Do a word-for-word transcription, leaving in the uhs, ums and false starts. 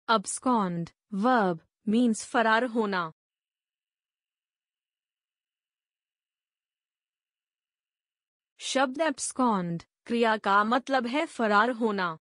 abscond verb means फरार होना. शब्द abscond क्रिया का मतलब है फरार होना.